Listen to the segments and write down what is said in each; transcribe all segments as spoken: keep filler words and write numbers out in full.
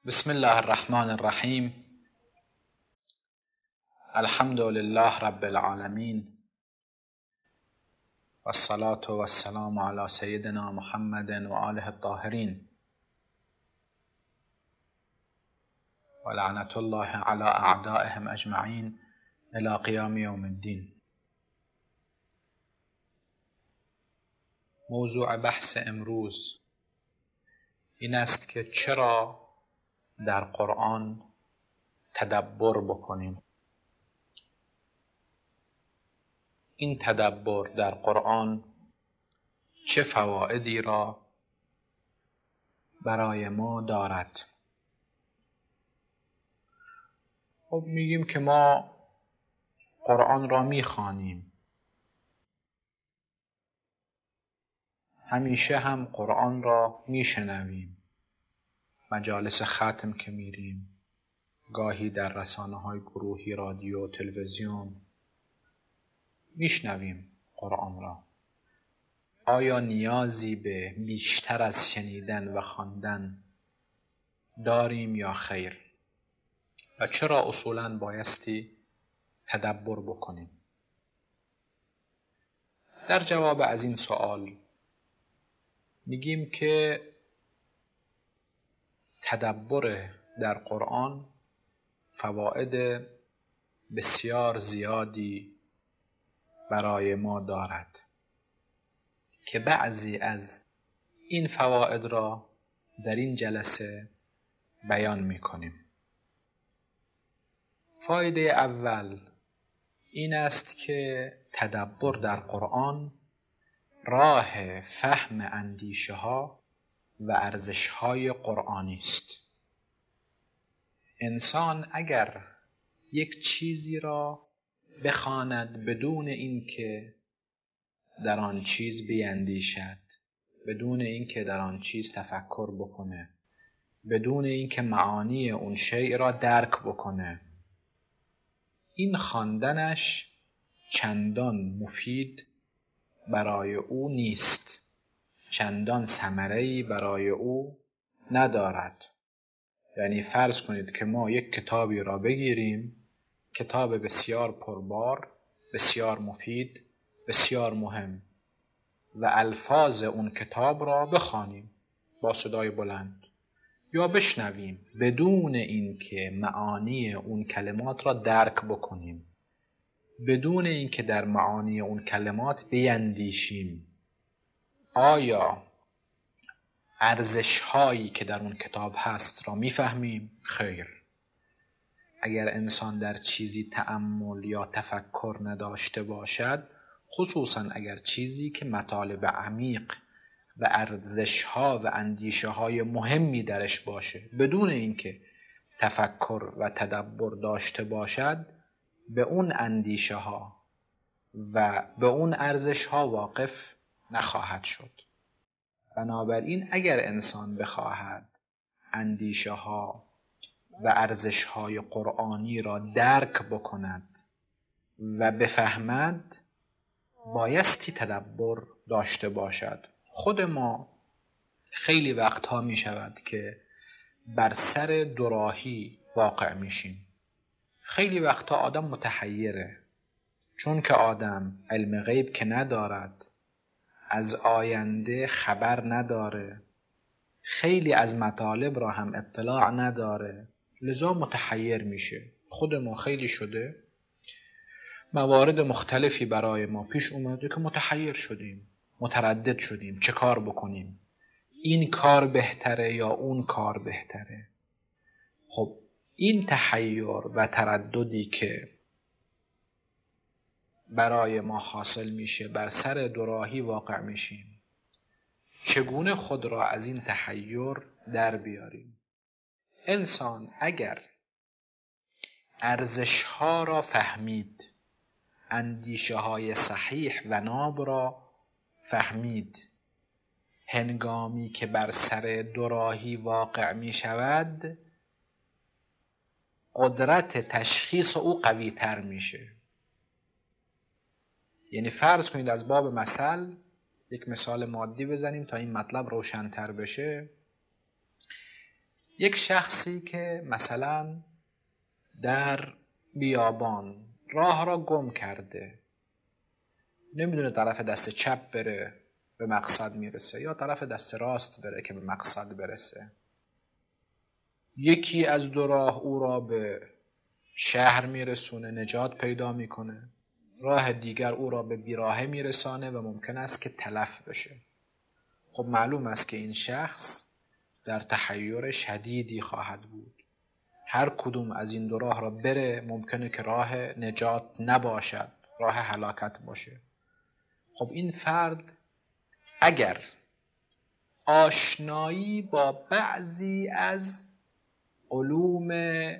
بسم الله الرحمن الرحیم. الحمد لله رب العالمین و الصلاة و السلام علی سیدنا محمد و آله الطاهرین و لعنت الله علی اعدائهم اجمعین الی قیام یوم الدین. موضوع بحث امروز این است که چرا در قرآن تدبر بکنیم. این تدبر در قرآن چه فوایدی را برای ما دارد؟ خب میگیم که ما قرآن را میخوانیم، همیشه هم قرآن را میشنویم، مجالس ختم که میریم، گاهی در رسانه‌های گروهی، رادیو، تلویزیون میشنویم قرآن را. آیا نیازی به بیشتر از شنیدن و خواندن داریم یا خیر؟ و چرا اصولاً بایستی تدبر بکنیم؟ در جواب از این سوال میگیم که تدبر در قرآن فواید بسیار زیادی برای ما دارد که بعضی از این فواید را در این جلسه بیان می‌کنیم. فایده اول این است که تدبر در قرآن راه فهم اندیشه‌ها و ارزش‌های قرآنی است. انسان اگر یک چیزی را بخواند بدون اینکه در آن چیز بیندیشد، بدون اینکه در آن چیز تفکر بکنه، بدون اینکه معانی اون شیء را درک بکنه، این خواندنش چندان مفید برای او نیست، چندان ثمره‌ای برای او ندارد. یعنی فرض کنید که ما یک کتابی را بگیریم، کتاب بسیار پربار، بسیار مفید، بسیار مهم، و الفاظ اون کتاب را بخوانیم با صدای بلند یا بشنویم بدون اینکه معانی اون کلمات را درک بکنیم، بدون اینکه در معانی اون کلمات بیندیشیم. آیا ارزش هایی که در اون کتاب هست را میفهمیم؟ خیر. اگر انسان در چیزی تأمل یا تفکر نداشته باشد، خصوصا اگر چیزی که مطالب عمیق و ارزش‌ها و اندیشه‌های مهمی درش باشه، بدون اینکه تفکر و تدبر داشته باشد، به اون اندیشه‌ها و به اون ارزش‌ها واقف نخواهد شد. بنابراین اگر انسان بخواهد اندیشه‌ها و ارزش‌های قرآنی را درک بکند و بفهمد، بایستی تدبر داشته باشد. خود ما خیلی وقتها می شود که بر سر دوراهی واقع میشیم. خیلی وقتها آدم متحیره، چون که آدم علم غیب که ندارد، از آینده خبر نداره، خیلی از مطالب را هم اطلاع نداره، لذا متحیر میشه. خود ما خیلی شده موارد مختلفی برای ما پیش اومده که متحیر شدیم، متردد شدیم چه کار بکنیم، این کار بهتره یا اون کار بهتره. خب این تحیر و ترددی که برای ما حاصل میشه، بر سر دوراهی واقع میشیم. چگونه خود را از این تحیر در بیاریم؟ انسان اگر ارزش‌ها را فهمید، اندیشه‌های صحیح و ناب را فهمید، هنگامی که بر سر دوراهی واقع می شود، قدرت تشخیص او قوی تر میشه. یعنی فرض کنید از باب مثل یک مثال مادی بزنیم تا این مطلب روشن‌تر بشه. یک شخصی که مثلا در بیابان راه را گم کرده، نمیدونه طرف دست چپ بره به مقصد میرسه یا طرف دست راست بره که به مقصد برسه. یکی از دو راه او را به شهر میرسونه، نجات پیدا میکنه، راه دیگر او را به بیراهه میرسانه و ممکن است که تلف بشه. خب معلوم است که این شخص در تحیر شدیدی خواهد بود. هر کدوم از این دو راه را بره ممکنه که راه نجات نباشد، راه هلاکت باشه. خب این فرد اگر آشنایی با بعضی از علوم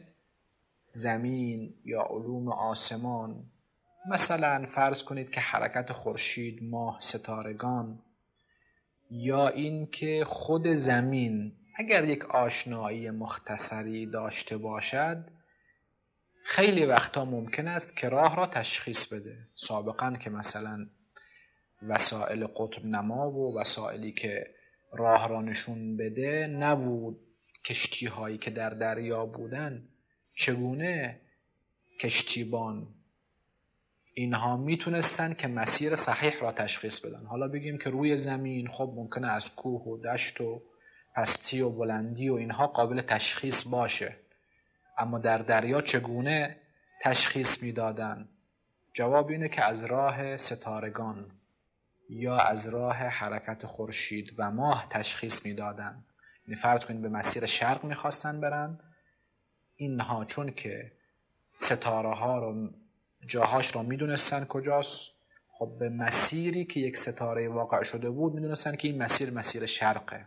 زمین یا علوم آسمان، مثلا فرض کنید که حرکت خورشید، ماه، ستارگان، یا این که خود زمین، اگر یک آشنایی مختصری داشته باشد، خیلی وقتا ممکن است که راه را تشخیص بده. سابقا که مثلا وسایل قطب نما و وسایلی که راه را نشون بده نبود، کشتی هایی که در دریا بودن، چگونه کشتیبان اینها میتونستن که مسیر صحیح را تشخیص بدن؟ حالا بگیم که روی زمین خب ممکنه از کوه و دشت و پستی و بلندی و اینها قابل تشخیص باشه، اما در دریا چگونه تشخیص میدادن؟ جواب اینه که از راه ستارگان یا از راه حرکت خورشید و ماه تشخیص میدادن. یعنی فرض کنید به مسیر شرق میخواستن برن، اینها چون که ستاره ها رو جاهاش را میدونستن کجاست، خب به مسیری که یک ستاره واقع شده بود میدونستن که این مسیر مسیر شرقه.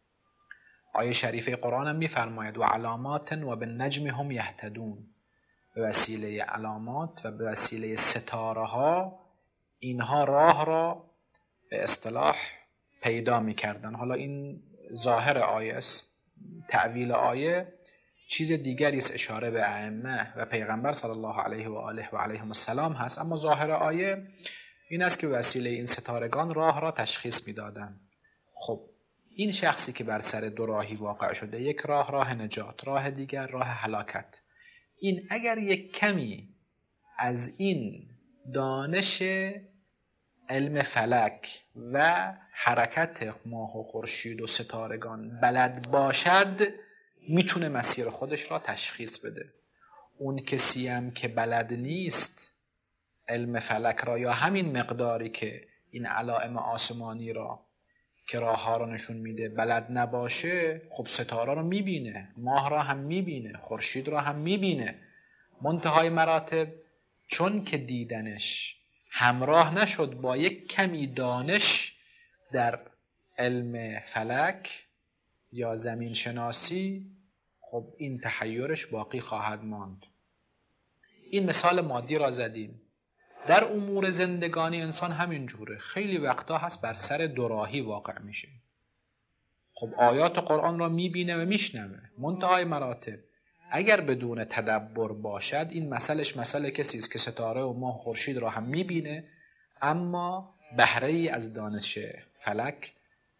آیه شریفه قرآن هم میفرماید و علامات و بالنجم هم یهتدون، به وسیله علامات و به وسیله ستاره ها اینها راه را به اصطلاح پیدا میکردن. حالا این ظاهر آیه است، تأویل آیه چیز دیگری است، اشاره به ائمه و پیغمبر صلی الله علیه و آله و علیهم السلام هست، اما ظاهر آیه این است که وسیله این ستارگان راه را تشخیص میدادند. خب این شخصی که بر سر دو راهی واقع شده، یک راه راه نجات، راه دیگر راه هلاکت، این اگر یک کمی از این دانش علم فلک و حرکت ماه و خورشید و ستارگان بلد باشد، میتونه مسیر خودش را تشخیص بده. اون کسی هم که بلد نیست علم فلک را یا همین مقداری که این علائم آسمانی را که راه ها را نشون میده بلد نباشه، خب ستاره را میبینه، ماه را هم میبینه، خورشید را هم میبینه، منتهای مراتب چون که دیدنش همراه نشد با یک کمی دانش در علم فلک یا زمین شناسی، خب این تحیرش باقی خواهد ماند. این مثال مادی را زدیم. در امور زندگانی انسان همین جوره، خیلی وقتا هست بر سر دوراهی واقع میشه. خب آیات قرآن را میبینه و میشنوه، منتهای مراتب اگر بدون تدبر باشد، این مسئلهش مسئله کسی است که ستاره و ماه و خورشید را هم میبینه اما بهره ای از دانش فلک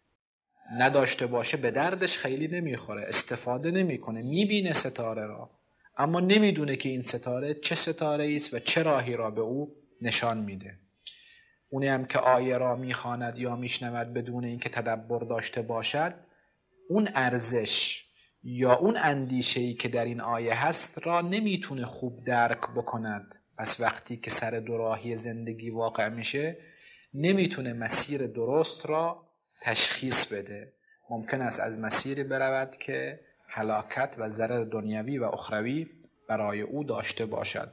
نداشته باشه، به دردش خیلی نمیخوره، استفاده نمیکنه. میبینه ستاره را اما نمیدونه که این ستاره چه ستاره است و چه راهی را به او نشان میده. اونی هم که آیه را میخواند یا میشنود بدون اینکه تدبر داشته باشد، اون ارزش یا اون اندیشه‌ای که در این آیه هست را نمیتونه خوب درک بکند. پس وقتی که سر دوراهی زندگی واقع میشه، نمیتونه مسیر درست را تشخیص بده. ممکن است از مسیری برود که هلاکت و ضرر دنیوی و اخروی برای او داشته باشد.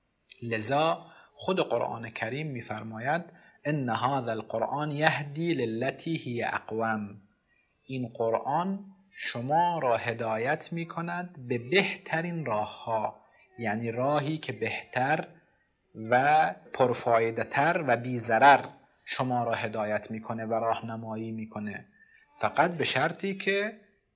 لذا خود قرآن کریم می‌فرماید ان هذا القرآن یهدی للتی هی اقوم، این قرآن شما را هدایت می‌کند به بهترین راه‌ها، یعنی راهی که بهتر و پرفایده‌تر و بی ضرر شما را هدایت می‌کنه و راهنمایی می‌کنه، فقط به شرطی که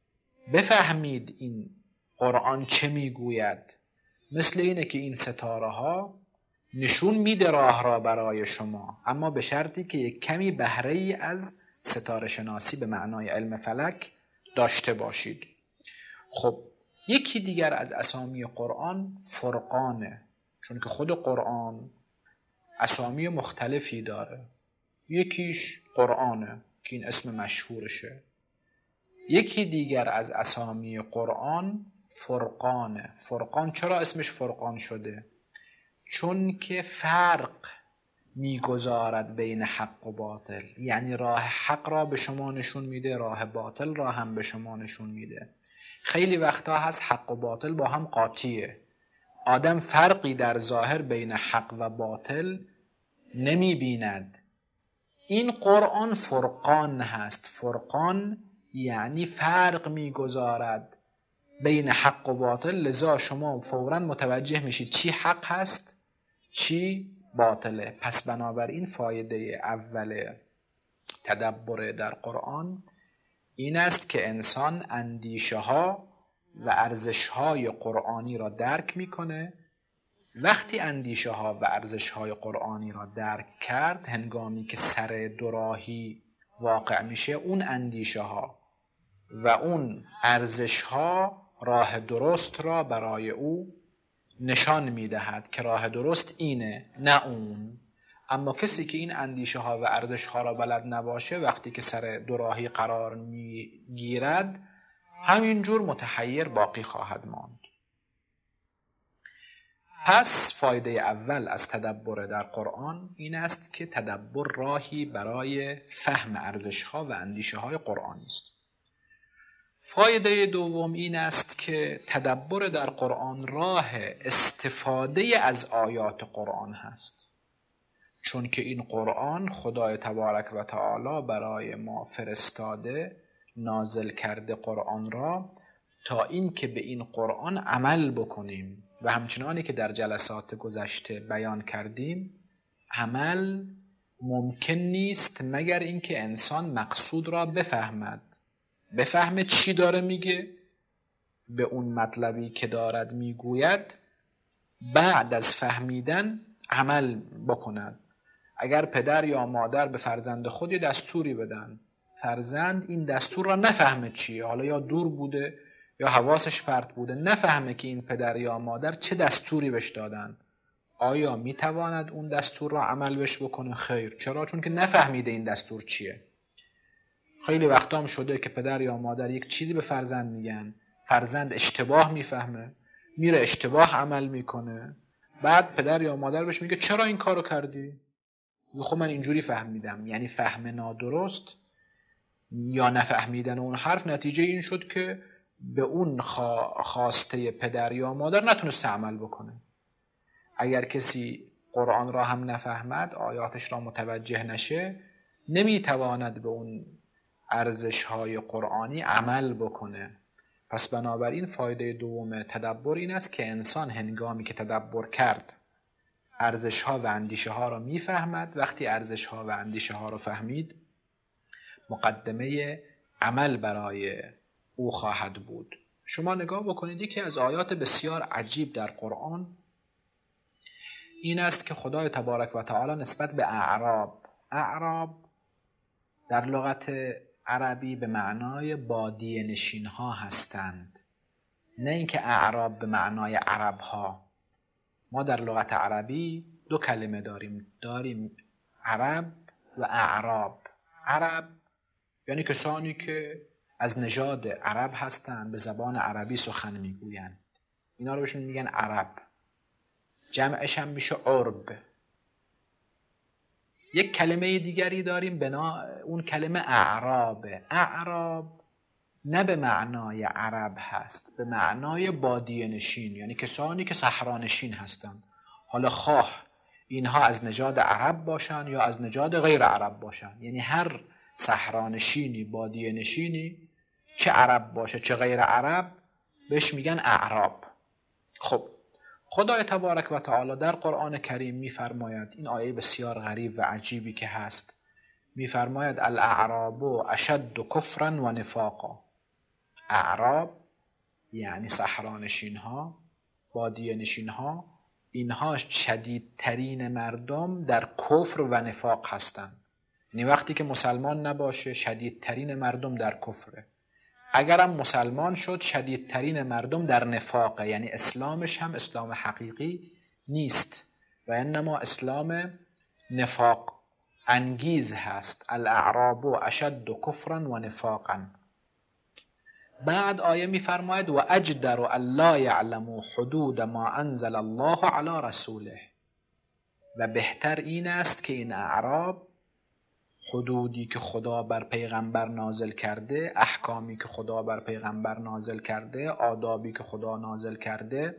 بفهمید این قرآن چه میگوید. مثل اینه که این ستاره ها نشون میده راه را برای شما، اما به شرطی که یک کمی بهره ای از ستاره شناسی به معنای علم فلک داشته باشید. خب یکی دیگر از اسامی قرآن فرقانه، چون که خود قرآن اسامی مختلفی داره. یکیش قرآنه که این اسم مشهورشه. یکی دیگر از اسامی قرآن فرقانه. فرقان چرا اسمش فرقان شده؟ چون که فرق میگذارد بین حق و باطل، یعنی راه حق را به شما نشون میده، راه باطل را هم به شما نشون میده. خیلی وقتا هست حق و باطل با هم قاطیه، آدم فرقی در ظاهر بین حق و باطل نمی بیند. این قرآن فرقان هست. فرقان یعنی فرق میگذارد بین حق و باطل، لذا شما فوراً متوجه میشید چی حق هست چی باطله. پس بنابراین فایده اول تدبر در قرآن این است که انسان اندیشه ها و ارزش های قرآنی را درک میکنه. وقتی اندیشه ها و ارزش های قرآنی را درک کرد، هنگامی که سر دوراهی واقع میشه، اون اندیشه ها و اون ارزش ها راه درست را برای او نشان میدهد که راه درست اینه نه اون. اما کسی که این اندیشه ها و ارزش ها را بلد نباشه، وقتی که سر دوراهی قرار میگیرد همینجور متحیر باقی خواهد ماند. پس فایده اول از تدبر در قرآن این است که تدبر راهی برای فهم ارزش ها و اندیشه های قرآنی است. فایده دوم این است که تدبر در قرآن راه استفاده از آیات قرآن هست، چون که این قرآن خدای تبارک و تعالی برای ما فرستاده، نازل کرده قرآن را تا این که به این قرآن عمل بکنیم و همچنانی که در جلسات گذشته بیان کردیم، عمل ممکن نیست مگر اینکه انسان مقصود را بفهمد، بفهمه چی داره میگه، به اون مطلبی که دارد میگوید بعد از فهمیدن عمل بکند. اگر پدر یا مادر به فرزند خود دستوری بدن، فرزند این دستور را نفهمه چیه، حالا یا دور بوده یا حواسش پرت بوده، نفهمه که این پدر یا مادر چه دستوری بهش دادن، آیا میتواند اون دستور را عمل بش بکنه؟ خیر. چرا؟ چون که نفهمیده این دستور چیه. خیلی وقتا هم شده که پدر یا مادر یک چیزی به فرزند میگن، فرزند اشتباه میفهمه، میره اشتباه عمل میکنه، بعد پدر یا مادر بهش میگه چرا این کارو کردی؟ خب من اینجوری فهمیدم. یعنی فهم نادرست یا نفهمیدن اون حرف نتیجه این شد که به اون خواسته پدر یا مادر نتونست عمل بکنه. اگر کسی قرآن را هم نفهمد، آیاتش را متوجه نشه، نمیتواند به اون ارزش های قرآنی عمل بکنه. پس بنابراین فایده دوم تدبر این است که انسان هنگامی که تدبر کرد ارزش ها و اندیشه ها را میفهمد. وقتی ارزش ها و اندیشه ها را فهمید، مقدمه عمل برای او خواهد بود. شما نگاه بکنید، یکی از آیات بسیار عجیب در قرآن این است که خدای تبارک و تعالی نسبت به اعراب، اعراب در لغت عربی به معنای بادیه نشین ها هستند، نه اینکه اعراب به معنای عرب ها. ما در لغت عربی دو کلمه داریم، داریم عرب و اعراب. عرب یعنی کسانی که از نژاد عرب هستند، به زبان عربی سخن میگویند، اینا رو بهشون میگن عرب. جمعش هم میشه عرب. یک کلمه دیگری داریم بنا اون کلمه اعراب. اعراب نه به معنای عرب هست، به معنای بادیه نشین، یعنی کسانی که صحرانشین هستند. حالا خواه اینها از نژاد عرب باشن یا از نژاد غیر عرب باشن، یعنی هر صحرانشینی، بادیه نشینی، چه عرب باشه چه غیر عرب، بهش میگن اعراب. خب خدای تبارک و تعالی در قرآن کریم میفرماید، این آیه بسیار غریب و عجیبی که هست، میفرماید الاعراب اشد کفرا و نفاقا. اعراب یعنی صحرانشین ها، بادیه نشین ها، اینها شدیدترین مردم در کفر و نفاق هستند. یعنی وقتی که مسلمان نباشه شدیدترین مردم در کفره. اگرم مسلمان شد شدیدترین مردم در نفاقه، یعنی اسلامش هم اسلام حقیقی نیست و انما اسلام نفاق انگیز هست. الاعراب اشد کفرا و نفاقا. بعد آیه میفرماید و اجدر الا یعلموا حدود ما انزل الله علی رسوله، و بهتر این است که این اعراب حدودی که خدا بر پیغمبر نازل کرده، احکامی که خدا بر پیغمبر نازل کرده، آدابی که خدا نازل کرده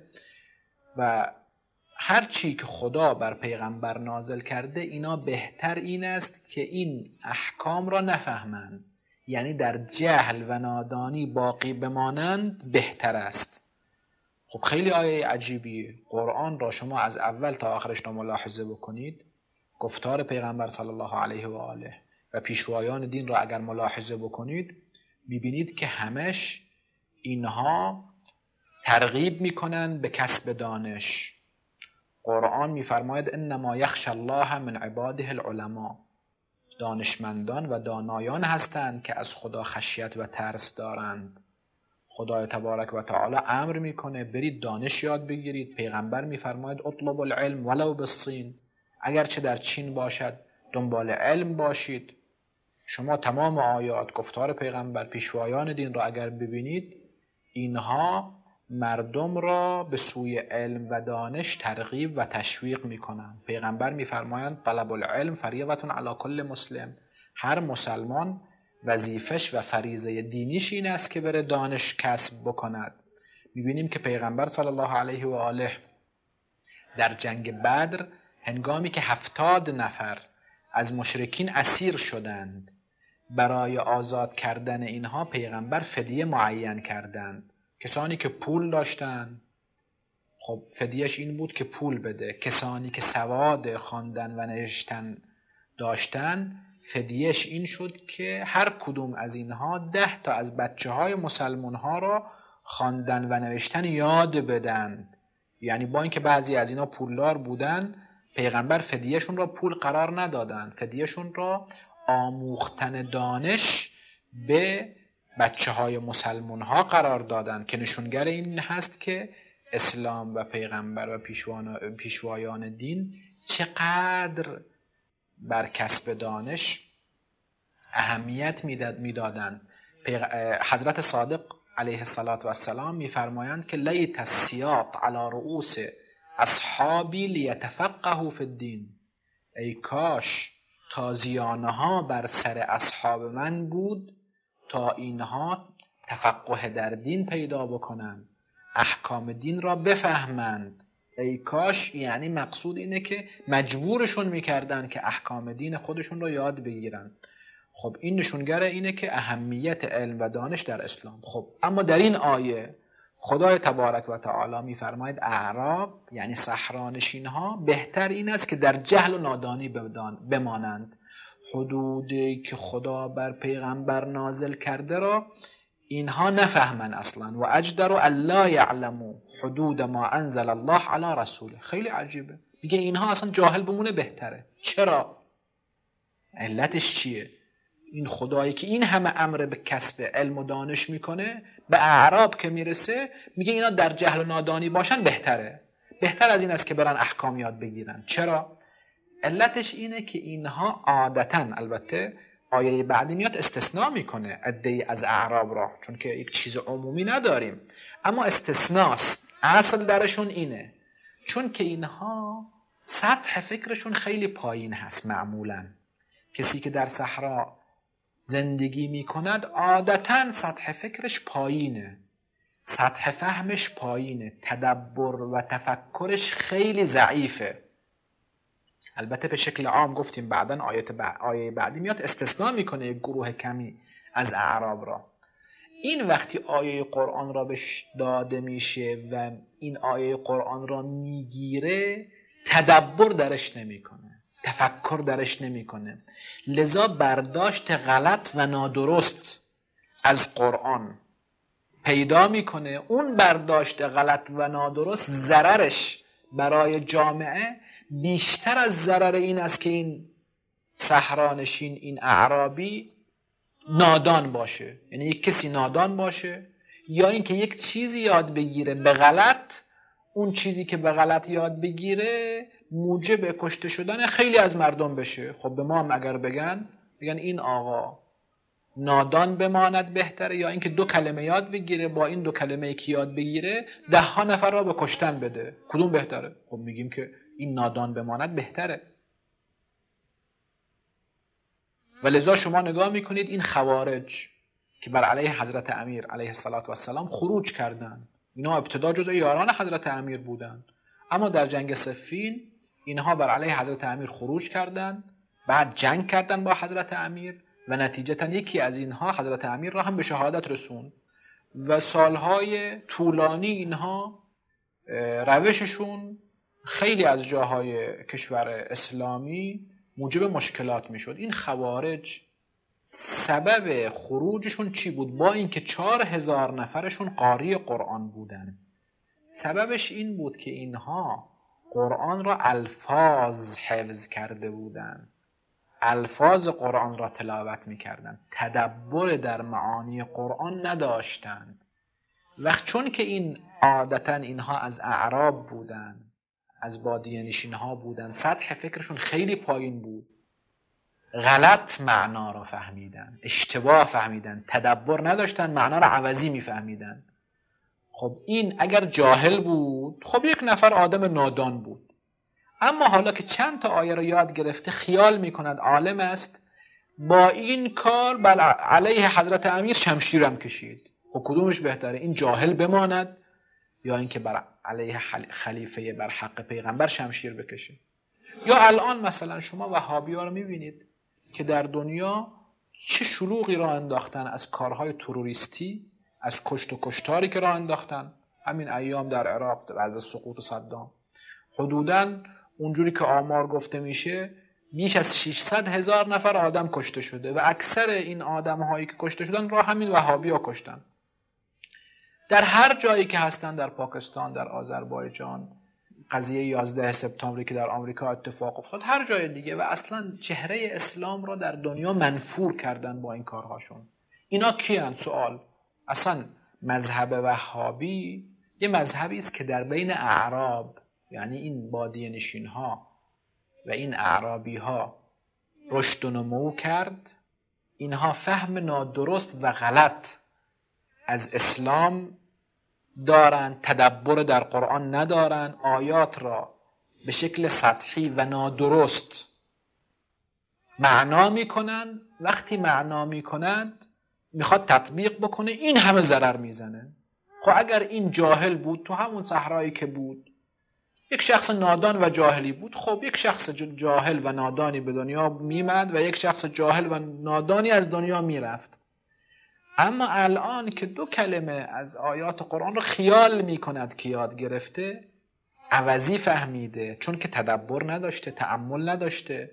و هر چی که خدا بر پیغمبر نازل کرده، اینا بهتر این است که این احکام را نفهمند، یعنی در جهل و نادانی باقی بمانند بهتر است. خب خیلی آیه عجیبیه. قرآن را شما از اول تا آخرش را ملاحظه بکنید، گفتار پیغمبر صلی الله علیه و آله و پیشوایان دین را اگر ملاحظه بکنید، میبینید که همش اینها ترغیب میکنن به کسب دانش. قرآن میفرماید انما یخشی الله من عباده العلماء. دانشمندان و دانایان هستند که از خدا خشیت و ترس دارند. خدای تبارک و تعالی امر میکنه برید دانش یاد بگیرید. پیغمبر میفرماید اطلب العلم ولو بالصین، اگرچه در چین باشد دنبال علم باشید. شما تمام آیات، گفتار پیغمبر، پیشوایان دین را اگر ببینید، اینها مردم را به سوی علم و دانش ترغیب و تشویق میکنند. پیغمبر میفرمایند طلب العلم فریضة علی کل مسلم. هر مسلمان وظیفش و فریضه دینیش این است که بره دانش کسب بکند. میبینیم که پیغمبر صلی الله علیه و آله در جنگ بدر، هنگامی که هفتاد نفر از مشرکین اسیر شدند، برای آزاد کردن اینها پیغمبر فدیه معین کردند. کسانی که پول داشتن، خب فدیهش این بود که پول بده. کسانی که سواد خواندن و نوشتن داشتن، فدیهش این شد که هر کدوم از اینها ده تا از بچه های مسلمان ها را خواندن و نوشتن یاد بدن. یعنی با اینکه بعضی از اینا پولدار بودن، پیغمبر فدیهشون را پول قرار ندادن، فدیهشون را آموختن دانش به بچه های مسلمان ها قرار دادن، که نشونگر این هست که اسلام و پیغمبر و پیشوایان دین چقدر بر کسب دانش اهمیت میدادند. حضرت صادق علیه السلام میفرمایند که لیت السیاط علی رؤوس اصحابی لیتفقهوا فی الدین. ای کاش تازیانه ها بر سر اصحاب من بود تا اینها تفقه در دین پیدا بکنند، احکام دین را بفهمند. ای کاش، یعنی مقصود اینه که مجبورشون میکردن که احکام دین خودشون را یاد بگیرن. خب این نشونگر اینه که اهمیت علم و دانش در اسلام. خب اما در این آیه خدای تبارک و تعالی میفرماید اعراب، یعنی صحرانشین ها، بهتر این است که در جهل و نادانی بمانند. حدودی که خدا بر پیغمبر نازل کرده را اینها نفهمن اصلا. و اجدر الا یعلموا حدود ما انزل الله علی رسوله. خیلی عجیبه، میگه اینها اصلا جاهل بمونه بهتره. چرا؟ علتش چیه؟ این خدایی که این همه امر به کسب علم و دانش میکنه، به اعراب که میرسه میگه اینا در جهل و نادانی باشن بهتره. بهتر از این است که برن احکام یاد بگیرن. چرا؟ علتش اینه که اینها عادتاً، البته آیه بعدی میاد استثناء میکنه عده‌ای از اعراب را، چون که یک چیز عمومی نداریم، اما استثناست. اصل درشون اینه چون که اینها سطح فکرشون خیلی پایین هست. معمولاً کسی که در صحرا زندگی میکند عادتاً سطح فکرش پایینه، سطح فهمش پایینه، تدبر و تفکرش خیلی ضعیفه. البته به شکل عام گفتیم بعداً آیت بعد آیه بعدی میاد استثناء میکنه یک گروه کمی از اعراب را. این وقتی آیه قرآن را بهش داده میشه و این آیه قرآن را میگیره، تدبر درش نمیکنه، تفکر درش نمیکنه، لذا برداشت غلط و نادرست از قرآن پیدا میکنه. اون برداشت غلط و نادرست ضررش برای جامعه بیشتر از ضرر این است که این صحرانشین، این اعرابی نادان باشه، یعنی یک کسی نادان باشه، یا اینکه یک چیزی یاد بگیره به غلط، اون چیزی که به غلط یاد بگیره موجب کشته شدن خیلی از مردم بشه. خب به ما هم اگر بگن بگن این آقا نادان بماند بهتره، یا اینکه دو کلمه یاد بگیره، با این دو کلمه که یاد بگیره ده ها نفر را به کشتن بده، کدوم بهتره؟ خب میگیم که این نادان بماند بهتره. و لذا شما نگاه میکنید این خوارج که بر علیه حضرت امیر علیه السلام خروج کردند، اینا ابتدا جزء یاران حضرت امیر بودند، اما در جنگ صفین اینها بر علیه حضرت امیر خروج کردند، بعد جنگ کردند با حضرت امیر و نتیجتا یکی از اینها حضرت امیر را هم به شهادت رسوند و سالهای طولانی اینها روششون خیلی از جاهای کشور اسلامی موجب مشکلات میشد. این خوارج سبب خروجشون چی بود؟ با اینکه چهار هزار نفرشون قاری قرآن بودن، سببش این بود که اینها قرآن را الفاظ حفظ کرده بودند، الفاظ قرآن را تلاوت میکردند، تدبر در معانی قرآن نداشتند. وقت چون که این عادتا اینها از اعراب بودند، از بادیه نشین ها بودن، سطح فکرشون خیلی پایین بود، غلط معنا را فهمیدن، اشتباه فهمیدن، تدبر نداشتن، معنا را عوضی میفهمیدن. خب این اگر جاهل بود خب یک نفر آدم نادان بود، اما حالا که چند تا آیه را یاد گرفته خیال میکند عالم است، با این کار بل علیه حضرت امیر شمشیرم کشید. خب کدومش بهتره؟ این جاهل بماند یا اینکه بر علیه خلیفه بر حق پیغمبر شمشیر بکشه؟ یا الان مثلا شما وهابی ها رو میبینید که در دنیا چه شلوغی را انداختن از کارهای تروریستی، از کشت و کشتاری که را انداختن. همین ایام در عراق بعد از سقوط صدام حدوداً اونجوری که آمار گفته میشه بیش از ششصد هزار نفر آدم کشته شده و اکثر این آدم هایی که کشته شدن را همین وهابی ها کشتن. در هر جایی که هستن، در پاکستان، در آذربایجان، قضیه یازده سپتامبری که در آمریکا اتفاق افتاد، هر جای دیگه، و اصلا چهره اسلام را در دنیا منفور کردن با این کارهاشون. اینا کیان؟ سوال. اصلا مذهب وهابی یه مذهبی است که در بین اعراب، یعنی این بادیه نشین ها و این اعرابی ها رشد و نمو کرد. اینها فهم نادرست و غلط از اسلام دارن، تدبر در قرآن ندارن، آیات را به شکل سطحی و نادرست معنا میکنن. وقتی معنا میکنند میخواد تطبیق بکنه، این همه ضرر میزنه. خب اگر این جاهل بود تو همون صحرایی که بود، یک شخص نادان و جاهلی بود، خب یک شخص جاهل و نادانی به دنیا میمد و یک شخص جاهل و نادانی از دنیا میرفت. اما الان که دو کلمه از آیات قرآن رو خیال میکند که یاد گرفته، عوضی فهمیده، چون که تدبر نداشته، تأمل نداشته،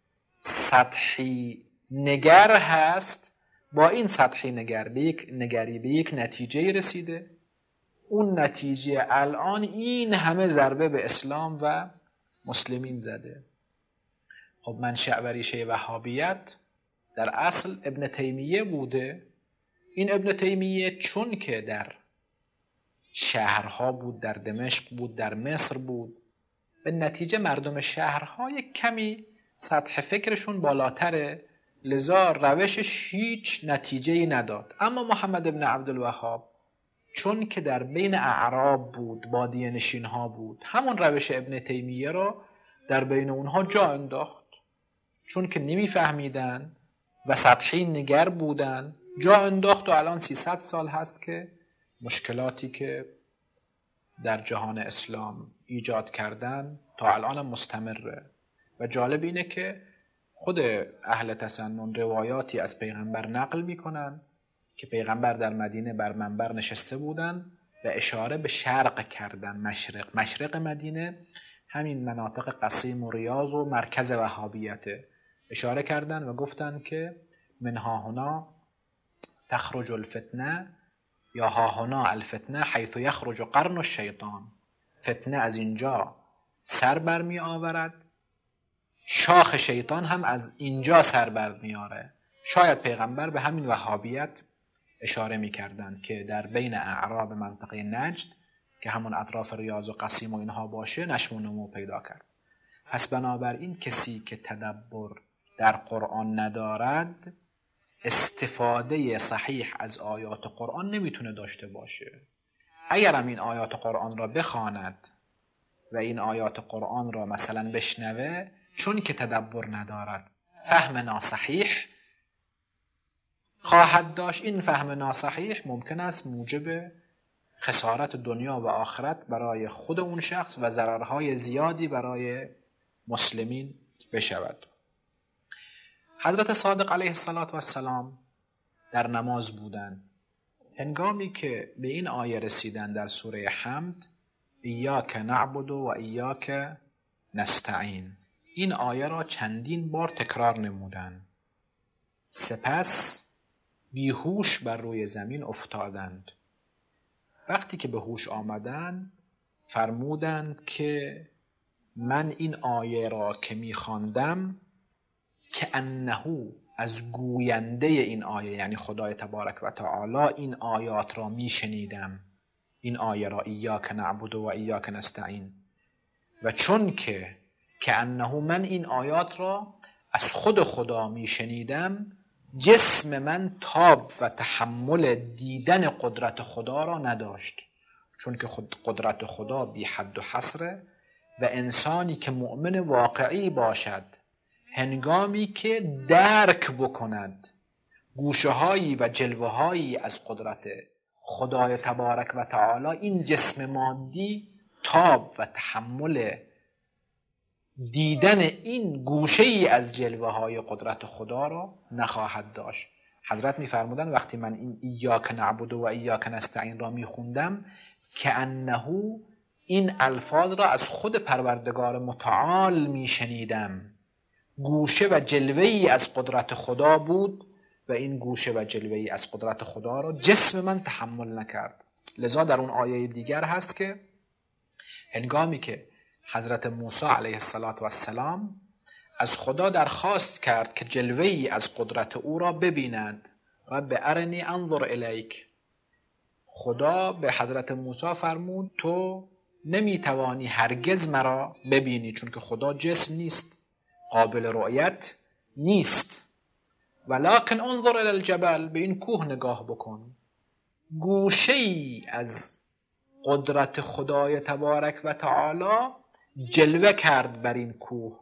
سطحی نگر هست، با این سطحی نگر به یک نگری به یک نتیجه رسیده. اون نتیجه الان این همه ضربه به اسلام و مسلمین زده. خب منشأ و ریشه وهابیت در اصل ابن تیمیه بوده. این ابن تیمیه چون که در شهرها بود، در دمشق بود، در مصر بود، به نتیجه مردم شهرها یک کمی سطح فکرشون بالاتره، لذا روشش هیچ نتیجه‌ای نداد. اما محمد ابن عبدالوهاب چون که در بین اعراب بود، بادیه نشین ها بود، همون روش ابن تیمیه را در بین اونها جا انداخت. چون که نمیفهمیدن و سطحی نگر بودن، جا انداخت و الان سیصد سال هست که مشکلاتی که در جهان اسلام ایجاد کردن تا الان مستمره. و جالب اینه که خود اهل تسنن روایاتی از پیغمبر نقل میکنن که پیغمبر در مدینه بر منبر نشسته بودن و اشاره به شرق کردن، مشرق. مشرق مدینه همین مناطق قصیم و ریاض و مرکز وهابیته. اشاره کردن و گفتن که من ها هنا تخرج الفتنه یا ها هنا الفتنه حیث یخرج قرن الشیطان. فتنه از اینجا سر برمی آورد، شاخ شیطان هم از اینجا سر بر میاره. شاید پیغمبر به همین وهابیت اشاره می‌کردند که در بین اعراب منطقه نجد که همون اطراف ریاض و قصیم و اینها باشه نشو و نمو پیدا کرد. پس بنابراین کسی که تدبر در قرآن ندارد استفاده صحیح از آیات قرآن نمیتونه داشته باشه. اگر هم این آیات قرآن را بخواند و این آیات قرآن را مثلا بشنوه، چون که تدبر ندارد فهم ناصحیح خواهد داشت. این فهم ناصحیح ممکن است موجب خسارت دنیا و آخرت برای خود اون شخص و ضررهای زیادی برای مسلمین بشود. حضرت صادق علیه السلام در نماز بودند. هنگامی که به این آیه رسیدن در سوره حمد، ایاک نعبد و ایاک نستعین، این آیه را چندین بار تکرار نمودند. سپس بیهوش بر روی زمین افتادند. وقتی که به هوش آمدند فرمودند که من این آیه را که می‌خواندم که انه از گوینده این آیه یعنی خدای تبارک و تعالی این آیات را میشنیدم، این آیه را ایاک نعبد و ایاک نستعین، و چون که که انه من این آیات را از خود خدا میشنیدم، جسم من تاب و تحمل دیدن قدرت خدا را نداشت، چون که خود قدرت خدا بی حد و حصره و انسانی که مؤمن واقعی باشد هنگامی که درک بکند گوشه‌هایی و جلوه‌هایی از قدرت خدای تبارک و تعالی، این جسم مادی تاب و تحمل دیدن این گوشه‌ای از جلوه‌های قدرت خدا را نخواهد داشت. حضرت می‌فرمودند وقتی من این ایاک نعبد و ایاک نستعین را می‌خوندم که انه این الفاظ را از خود پروردگار متعال می‌شنیدم، گوشه و جلوه‌ای از قدرت خدا بود و این گوشه و جلوه‌ای از قدرت خدا را جسم من تحمل نکرد. لذا در اون آیه دیگر هست که هنگامی که حضرت موسی علیه السلام از خدا درخواست کرد که جلوه‌ای از قدرت او را ببینند، رب ارنی انظر الیک، خدا به حضرت موسی فرمود تو نمیتوانی هرگز مرا ببینی، چون که خدا جسم نیست، قابل رؤیت نیست، ولکن انظر الی الجبل، به این کوه نگاه بکن. گوشه‌ای از قدرت خدای تبارک و تعالی جلوه کرد بر این کوه.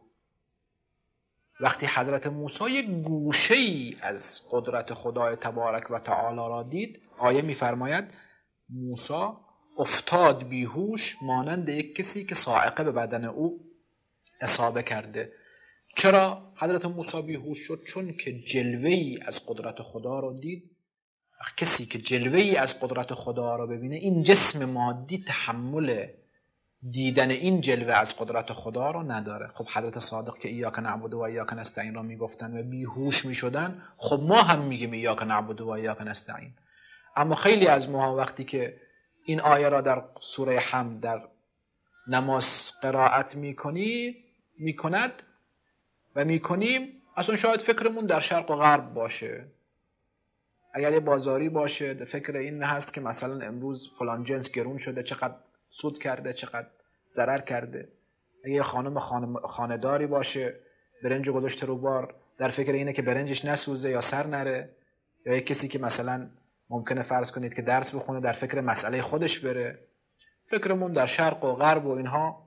وقتی حضرت موسی یک گوشه‌ای از قدرت خدای تبارک و تعالی را دید، آیه می‌فرماید موسی افتاد بیهوش مانند یک کسی که صاعقه به بدن او اصابه کرده. چرا حضرت موسی بیهوش شد؟ چون که جلوه‌ای از قدرت خدا را دید. کسی که جلوه‌ای از قدرت خدا را ببینه، این جسم مادی تحمل دیدن این جلوه از قدرت خدا را نداره. خب حضرت صادق که ایاک نعبد و ایاک نستعین را میگفتن و بیهوش میشدن، خب ما هم میگیم ایاک نعبد و ایاک نستعین. اما خیلی از ما وقتی که این آیه را در سوره حمد در نماز قرائت میکنی میکند و میکنیم، اصلا شاید فکرمون در شرق و غرب باشه. اگر یه بازاری باشه فکر این هست که مثلا امروز فلان جنس گرون شده، چقدر سود کرده، چقدر ضرر کرده. اگه یه خانم خانه‌داری باشه برنج گذاشته رو بار، در فکر اینه که برنجش نسوزه یا سر نره. یا یک کسی که مثلا ممکنه فرض کنید که درس بخونه در فکر مسئله خودش بره. فکرمون در شرق و غرب و اینها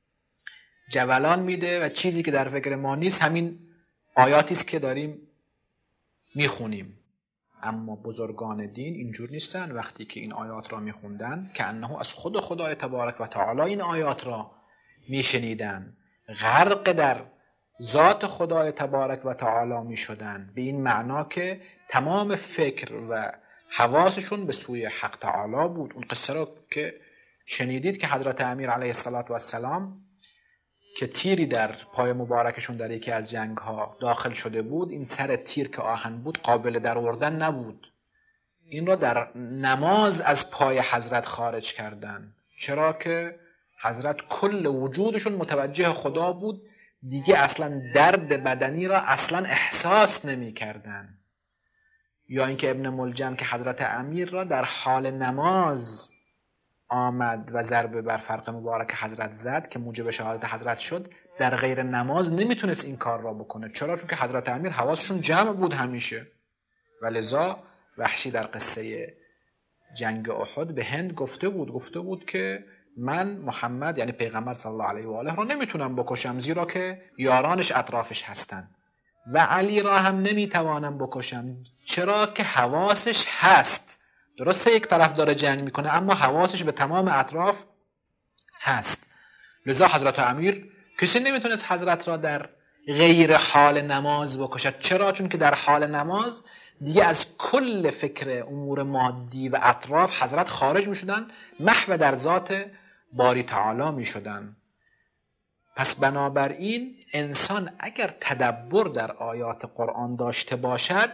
جولان میده و چیزی که در فکر ما نیست همین آیاتی است که داریم میخونیم. اما بزرگان دین اینجور نیستن. وقتی که این آیات را میخوندن که انه از خود خدای تبارک و تعالی این آیات را میشنیدن، غرق در ذات خدای تبارک و تعالی میشدن، به این معنا که تمام فکر و حواسشون به سوی حق تعالی بود. اون قصه را که شنیدید که حضرت امیر علیه السلام که تیری در پای مبارکشون در یکی از جنگ ها داخل شده بود، این سر تیر که آهن بود قابل در آوردن نبود، این را در نماز از پای حضرت خارج کردن. چرا که حضرت کل وجودشون متوجه خدا بود، دیگه اصلا درد بدنی را اصلا احساس نمی کردن. یا اینکه ابن ملجم که حضرت امیر را در حال نماز آمد و ضربه بر فرق مبارک حضرت زد که موجب شهادت حضرت شد، در غیر نماز نمیتونست این کار را بکنه. چرا؟ چون که حضرت امیر حواسشون جمع بود همیشه. و لذا وحشی در قصه جنگ احد به هند گفته بود گفته بود که من محمد یعنی پیغمبر صلی الله علیه و آله را نمیتونم بکشم، زیرا که یارانش اطرافش هستند، و علی را هم نمیتوانم بکشم، چرا که حواسش هست. درسته یک طرف داره جنگ میکنه اما حواسش به تمام اطراف هست. لذا حضرت امیر کسی نمیتونست حضرت را در غیر حال نماز بکشد. چرا؟ چون که در حال نماز دیگه از کل فکر امور مادی و اطراف حضرت خارج میشدن، محو در ذات باری تعالی میشدن. پس بنابراین انسان اگر تدبر در آیات قرآن داشته باشد،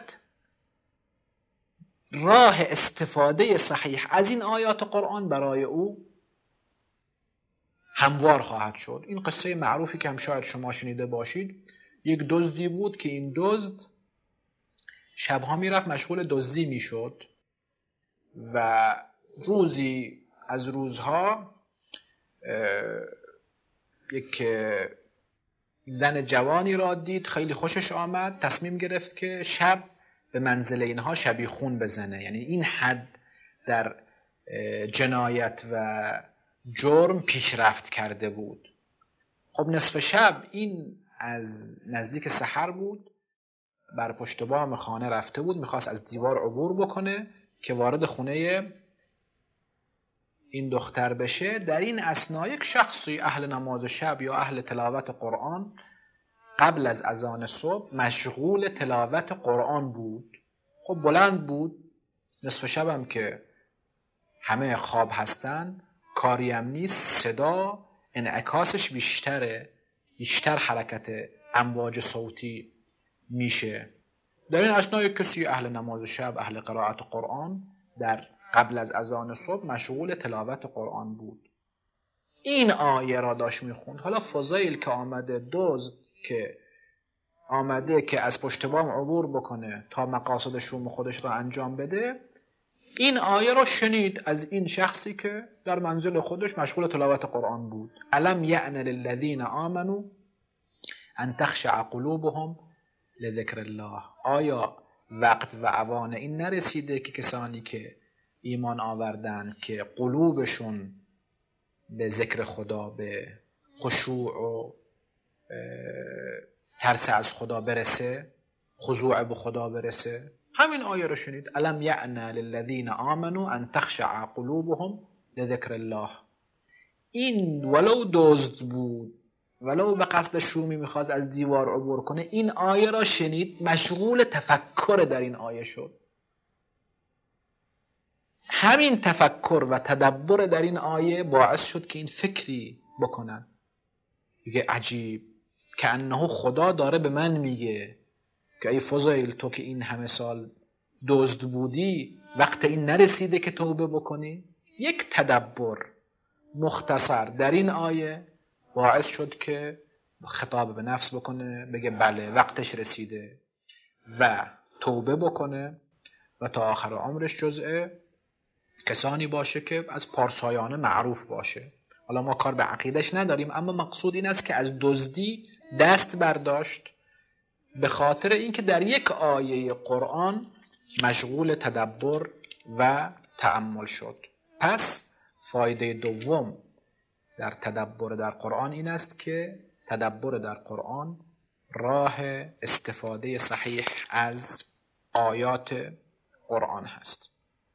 راه استفاده صحیح از این آیات قرآن برای او هموار خواهد شد. این قصه معروفی که هم شاید شما شنیده باشید، یک دزدی بود که این دزد شبها میرفت مشغول دزدی میشد و روزی از روزها یک زن جوانی را دید، خیلی خوشش آمد، تصمیم گرفت که شب به منزل اینها شبیخون بزنه. یعنی این حد در جنایت و جرم پیشرفت کرده بود. خب نصف شب این از نزدیک سحر بود، بر پشت بام خانه رفته بود، میخواست از دیوار عبور بکنه که وارد خونه این دختر بشه. در این اثنا یک شخصی اهل نماز شب یا اهل تلاوت قرآن قبل از اذان صبح مشغول تلاوت قرآن بود. خب بلند بود، نصف شبم که همه خواب هستن، کاری هم نیست، صدا انعکاسش بیشتره، بیشتر حرکت امواج صوتی میشه. در این اثنا یک کسی اهل نماز شب، اهل قرائت قرآن در قبل از اذان صبح مشغول تلاوت قرآن بود. این آیه را داشت میخوند. حالا فضیل که آمده، دزد که آمده که از پشت بام عبور بکنه تا مقاصد شوم خودش را انجام بده، این آیه را شنید از این شخصی که در منزل خودش مشغول تلاوت قرآن بود. الم یعن للذین آمنوا ان تخشع قلوبهم لذکر الله. آیا وقت و اوان این نرسیده که کسانی که ایمان آوردن که قلوبشون به ذکر خدا، به خشوع و ترس از خدا برسه، خضوع به خدا برسه؟ همین آیه رو شنید، الم یعن للذین آمنوا ان تخشع قلوبهم لذکر الله. این ولو دزد بود، ولو به قصد شومی میخواست از دیوار عبور کنه، این آیه را شنید، مشغول تفکر در این آیه شد. همین تفکر و تدبر در این آیه باعث شد که این فکری بکنن، میگه عجیب که انه خدا داره به من میگه که ای فضیل، تو که این همه سال دزد بودی، وقت این نرسیده که توبه بکنی؟ یک تدبر مختصر در این آیه باعث شد که خطاب به نفس بکنه، بگه بله وقتش رسیده و توبه بکنه و تا آخر عمرش جزء کسانی باشه که از پارسایانه معروف باشه. حالا ما کار به عقیدش نداریم، اما مقصود این است که از دزدی دست برداشت به خاطر اینکه در یک آیه قرآن مشغول تدبر و تأمل شد. پس فایده دوم در تدبر در قرآن این است که تدبر در قرآن راه استفاده صحیح از آیات قرآن هست.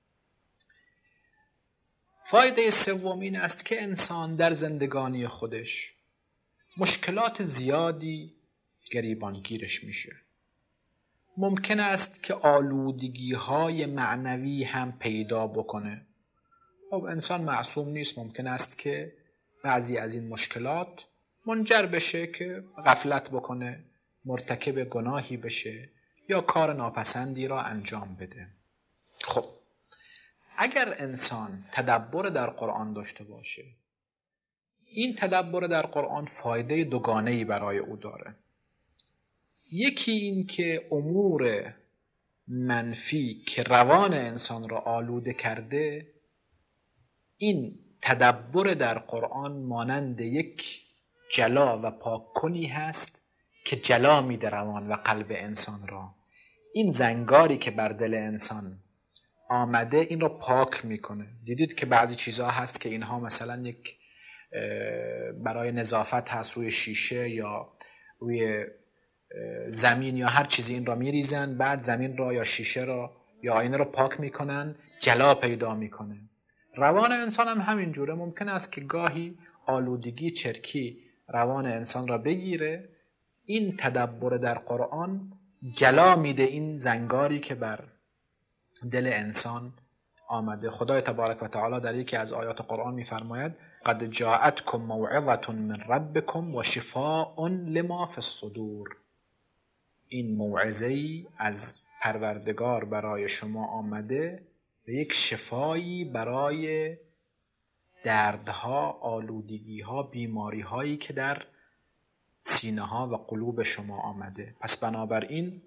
فایده سوم این است که انسان در زندگانی خودش مشکلات زیادی گریبانگیرش میشه. ممکن است که آلودگی های معنوی هم پیدا بکنه. خب انسان معصوم نیست، ممکن است که بعضی از این مشکلات منجر بشه که غفلت بکنه، مرتکب گناهی بشه یا کار ناپسندی را انجام بده. خب اگر انسان تدبر در قرآن داشته باشه، این تدبر در قرآن فایده دوگانه‌ای برای او داره. یکی این که امور منفی که روان انسان را آلوده کرده، این تدبر در قرآن مانند یک جلا و پاک کنی هست که جلا میده روان و قلب انسان را. این زنگاری که بر دل انسان آمده این را پاک میکنه. دیدید که بعضی چیزها هست که اینها مثلا یک برای نظافت هست، روی شیشه یا روی زمین یا هر چیزی این را میریزن، بعد زمین را یا شیشه را یا آینه را پاک میکنن، جلا پیدا میکنه. روان انسان هم همین جوره. ممکن است که گاهی آلودگی چرکی روان انسان را بگیره. این تدبر در قرآن جلا میده این زنگاری که بر دل انسان آمده. خدای تبارک و تعالی در یکی از آیات قرآن میفرماید قد جاءتکم موعظة من ربکم و شفاء لما فی الصدور. این موعظه‌ای از پروردگار برای شما آمده و یک شفایی برای دردها، آلودگیها، بیماریهایی که در سینه ها و قلوب شما آمده. پس بنابراین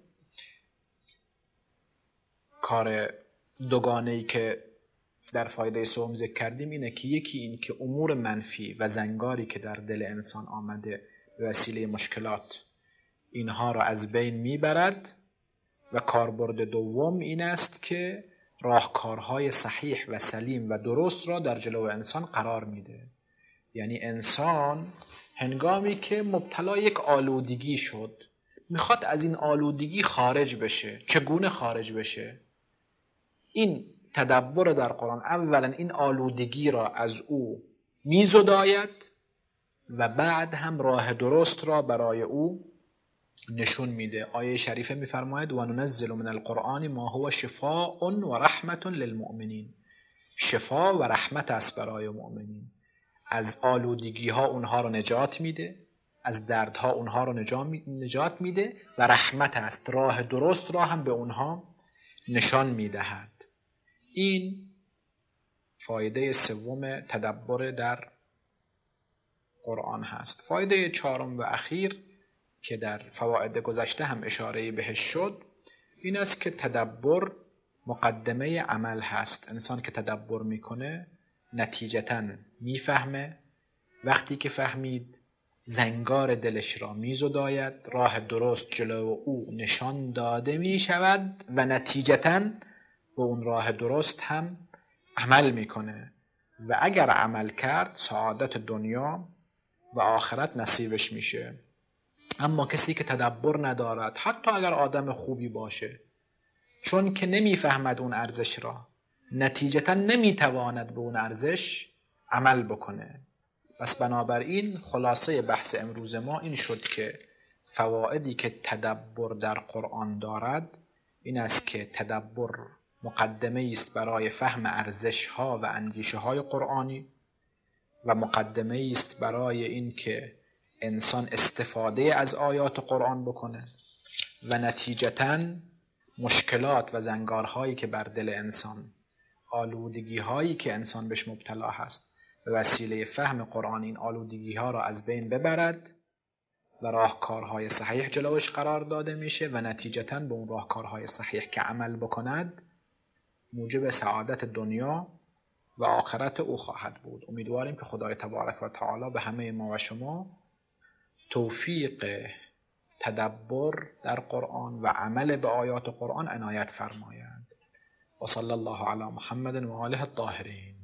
کار دوگانه‌ای که در فایده سوم ذکر کردیم اینه که یکی این که امور منفی و زنگاری که در دل انسان آمده به وسیله مشکلات اینها را از بین میبرد، و کاربرد دوم این است که راهکارهای صحیح و سلیم و درست را در جلو انسان قرار میده. یعنی انسان هنگامی که مبتلا یک آلودگی شد میخواد از این آلودگی خارج بشه. چگونه خارج بشه؟ این تدبر در قرآن اولا این آلودگی را از او میزداید و بعد هم راه درست را برای او نشون میده. آیه شریفه میفرماید و ننزل من القرآن ما هو شفاء و رحمت للمؤمنین. شفا و رحمت است برای مؤمنین. از آلودگی ها اونها رو نجات میده، از دردها اونها رو نجات میده و رحمت است، راه درست را هم به اونها نشان میدهد. این فایده سوم تدبر در قرآن هست. فایده چهارم و اخیر که در فواید گذشته هم اشاره بهش شد این است که تدبر مقدمه عمل هست. انسان که تدبر میکنه نتیجتاً میفهمه. وقتی که فهمید زنگار دلش را میزداید، راه درست جلو او نشان داده میشود و نتیجتاً به اون راه درست هم عمل میکنه و اگر عمل کرد سعادت دنیا و آخرت نصیبش میشه. اما کسی که تدبر ندارد، حتی اگر آدم خوبی باشه، چون که نمیفهمد اون ارزش را، نتیجتا نمیتواند به اون ارزش عمل بکنه. پس بنابراین خلاصه بحث امروز ما این شد که فوائدی که تدبر در قرآن دارد این است که تدبر مقدمه است برای فهم ارزش ها و اندیشه های قرآنی و مقدمه است برای این که انسان استفاده از آیات قرآن بکنه و نتیجتاً مشکلات و زنگارهایی که بر دل انسان، آلودگی هایی که انسان بهش مبتلا هست، به وسیله فهم قرآن این آلودگی ها را از بین ببرد و راهکارهای صحیح جلوش قرار داده میشه و نتیجتاً به اون راهکارهای صحیح که عمل بکند موجب سعادت دنیا و آخرت او خواهد بود. امیدواریم که خدای تبارک و تعالی به همه ما و شما توفیق تدبر در قرآن و عمل به آیات قرآن عنایت فرماید. و صلی الله علی محمد و آله الطاهرین.